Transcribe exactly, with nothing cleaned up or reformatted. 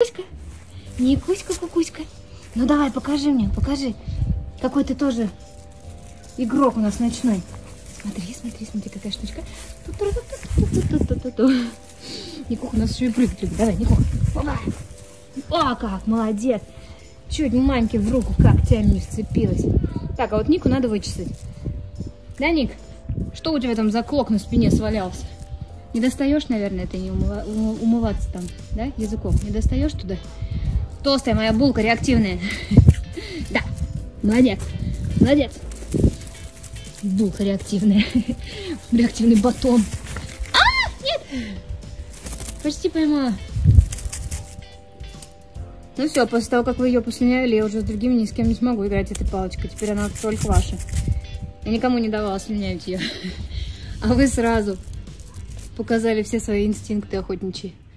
Никуська? Никуська, кукуська. Ну давай, покажи мне, покажи. Какой ты тоже игрок у нас ночной. Смотри, смотри, смотри, какая штучка. Никуха у нас еще и прыгать любит. Давай, Никуха. О, как, молодец. Чуть мамке в руку когтями не вцепилась. Так, а вот Нику надо вычесать. Да, Ник? Что у тебя там за клок на спине свалялся? Не достаешь, наверное, это не умыва... умываться там, да, языком? Не достаешь туда? Толстая моя булка, реактивная. Да, молодец, молодец. Булка реактивная. Реактивный батон. А, нет! Почти поймала. Ну все, после того, как вы ее послюнявили, я уже с другими ни с кем не смогу играть этой палочкой. Теперь она только ваша. Я никому не давала слюнявить ее. А вы сразу показали все свои инстинкты охотничьи.